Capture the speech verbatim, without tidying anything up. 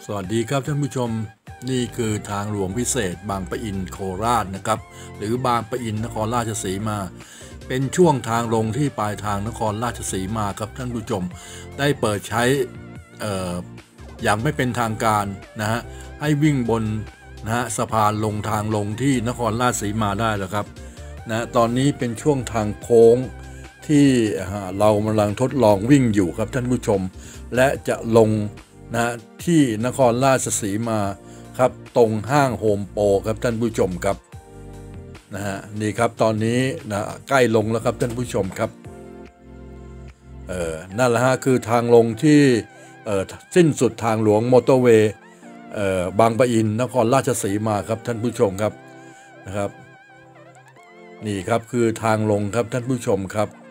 สวัสดีครับท่านผู้ชมนี่คือทางหลวงพิเศษบางปะอินโคราชนะครับหรือบางปะอินนครราชสีมาเป็นช่วงทางลงที่ปลายทางนครราชสีมาครับท่านผู้ชมได้เปิดใช้อออย่างไม่เป็นทางการนะฮะให้วิ่งบนนะฮะสะพานลงทางลงที่นครราชสีมาได้แล้วครับนะตอนนี้เป็นช่วงทางโค้งที่เรากำลังทดลองวิ่งอยู่ครับท่านผู้ชมและจะลงนะที่นครราชสีมาครับตรงห้างโฮมโปรครับท่านผู้ชมครับนะฮะนี่ครับตอนนี้นะใกล้ลงแล้วครับท่านผู้ชมครับเออนั่นแหละฮะคือทางลงที่เออสิ้นสุดทางหลวงมอเตอร์เวย์เออบางปะอินนครราชสีมาครับท่านผู้ชมครับนะครับนี่ครับคือทางลงครับท่านผู้ชมครับ